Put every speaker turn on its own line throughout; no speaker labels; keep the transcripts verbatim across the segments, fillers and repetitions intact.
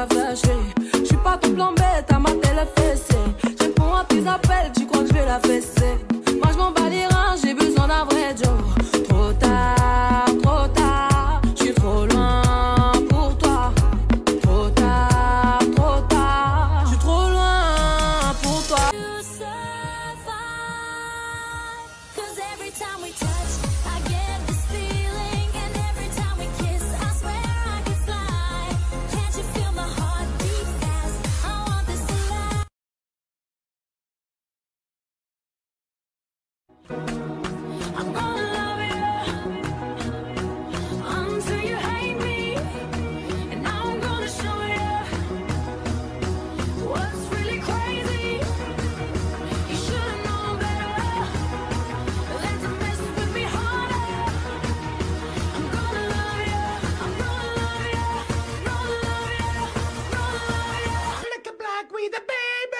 la fâcher. J'suis pas ton plan bête, à ma télé fessée. Je réponds à tes appels, tu crois que je vais la fesser. Moi je m'en bats les reins, j'ai besoin d'un vrai Joe. Trop tard, trop tard, j'suis trop loin pour toi. Trop tard, trop tard, j'suis trop loin pour toi. I'm gonna love you until you hate me, and now I'm gonna show you what's really crazy. You should've known better than to mess with me harder. I'm gonna love you, I'm gonna love you, gonna love you, gonna love you. Look at Black with a baby.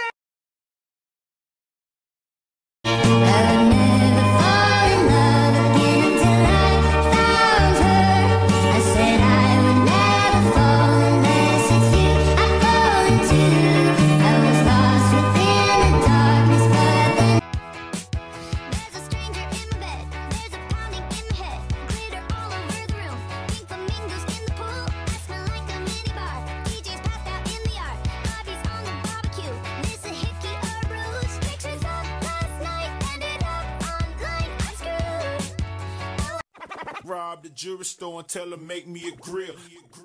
Rob the jewelry store and tell her make me a grill.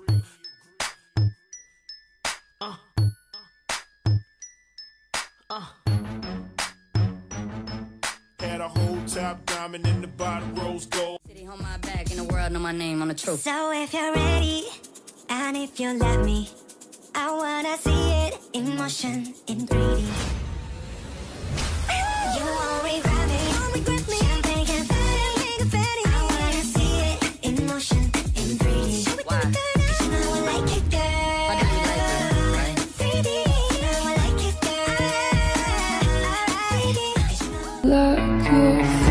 Uh. Uh. Had a whole top diamond in the bottom rose gold.
City on my back, in the world know my name on the truth.
So if you're ready, and if you let me, I wanna see it in motion, in three D. You won't regret me, won't regret me. Champagne confetti, confetti. I wanna see it in motion, in three D.
Why?
Cause you know I like it, girl.
Why do you like it, right?
three D, you know I like it, girl. three D.
Like you.